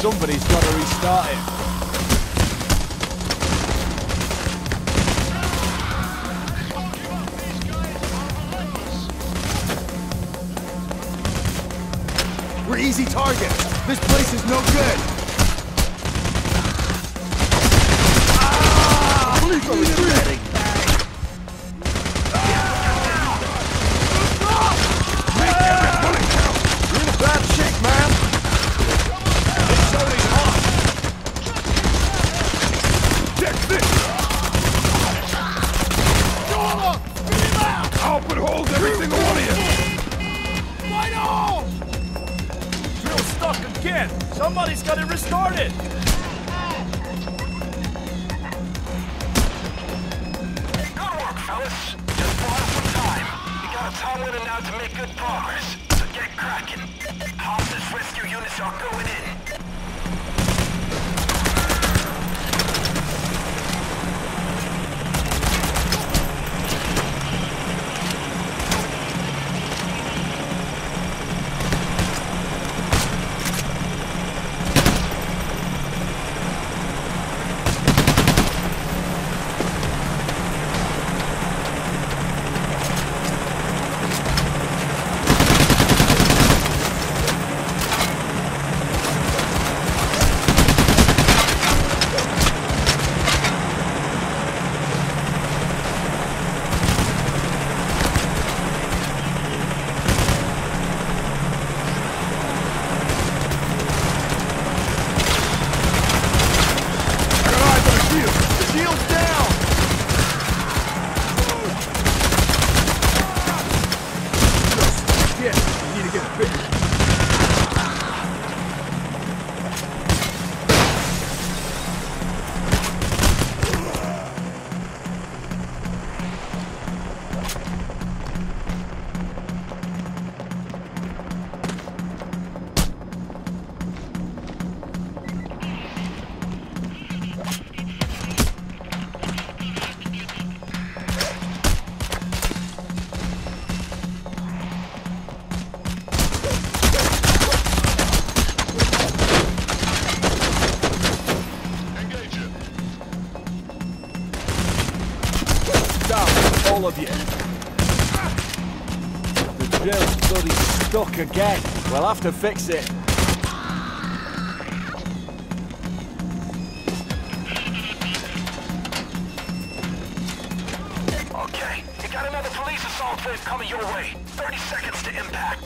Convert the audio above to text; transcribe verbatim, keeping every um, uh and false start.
Somebody's got to restart it. We're easy targets. This place is no good. Ah! Police on the street! Make every bullet count! You're in a bad shape, man. This zone is hot. Check this! I'll put holes in every single one of you! Fight on! Drill stuck again! Somebody's got to restart it! Good work, fellas. Just bought some time. We got a tunnel in and out to make good progress. So get cracking. Hostage rescue units are going in. All of you. The drill's bloody stuck again. We'll have to fix it. Okay, you got another police assault wave coming your way. thirty seconds to impact.